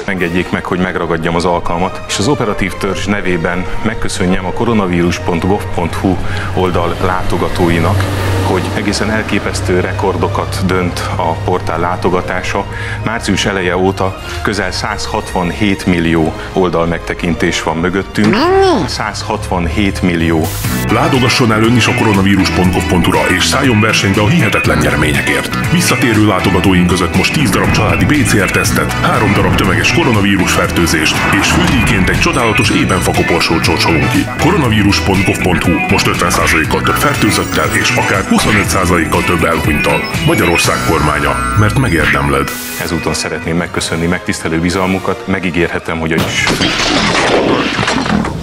Engedjék meg, hogy megragadjam az alkalmat, és az operatív törzs nevében megköszönjem a koronavírus.gov.hu oldal látogatóinak, hogy egészen elképesztő rekordokat dönt a portál látogatása. Március eleje óta közel 167 millió oldal megtekintés van mögöttünk. 167 millió. Látogasson el ön is a koronavírus.gov.hu-ra és szálljon versenybe a hihetetlen nyereményekért. Visszatérő látogatóink között most 10 darab családi PCR-tesztet, 3 darab tömeges koronavírus fertőzést és fődíjként egy csodálatos ébenfakoporsót sorsolunk ki. Koronavírus.gov.hu most 50%-kal több fertőzöttel és akár 25%-kal több elhunyttal. Magyarország kormánya, mert megérdemled. Ezúton szeretném megköszönni megtisztelő bizalmukat, megígérhetem, hogy a